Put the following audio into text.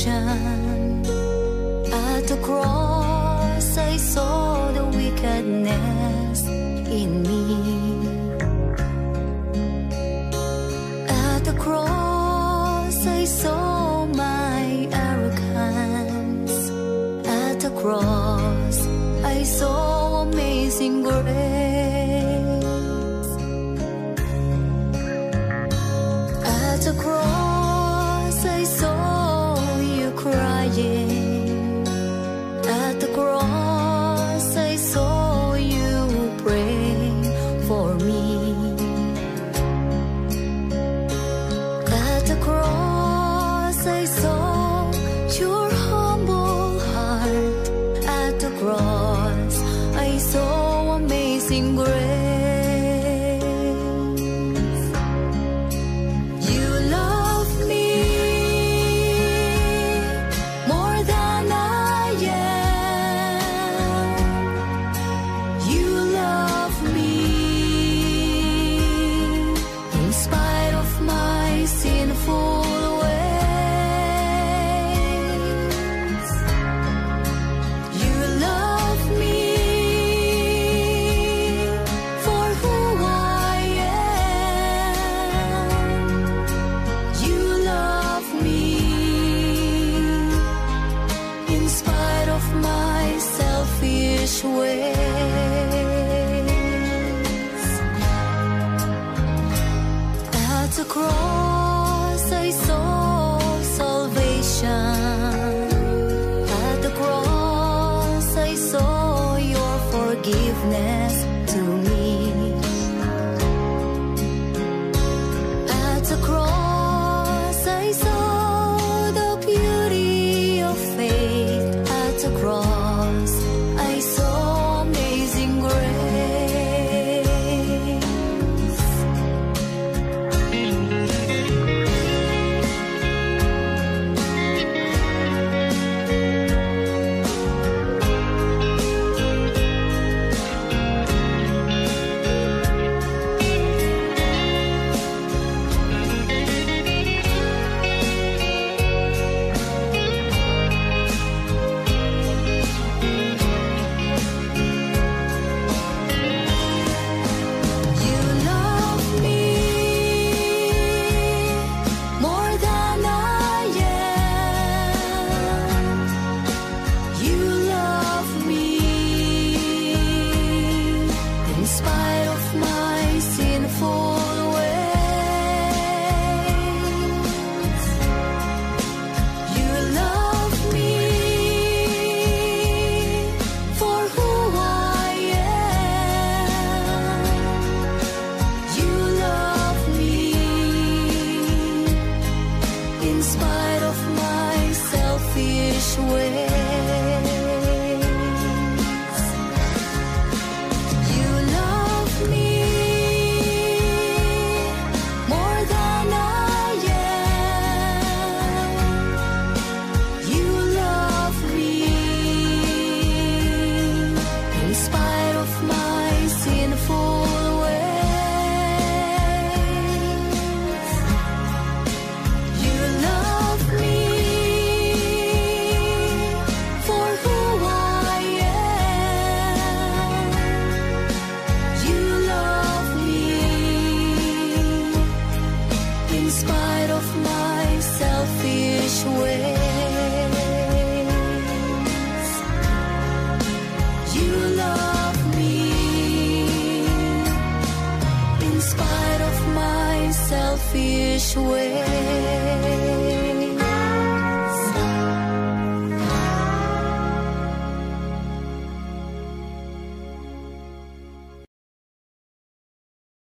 salvation. At the cross I saw the wickedness in me. At the cross I saw my arrogance. At the cross I saw amazing grace. At the cross I saw you crying. At the cross I saw you praying for me. At the cross I saw your humble heart. At the cross I saw amazing grace. You love me more than I am. You love me in spite of my sinful ways. You love me for who I am. You love me in spite of my selfish ways. At the cross I saw salvation. At the cross I saw your forgiveness to me. At the cross I saw the beauty of faith. At the cross I saw amazing grace. You love me more than I am. You love me in spite of my sinful ways. You love me for who I am. You love me in spite of my selfish ways. You love me more than I am. You love me in spite of my sinful ways. You love me for who I am. You love me in spite of my selfish ways. You love me in spite of my selfish ways.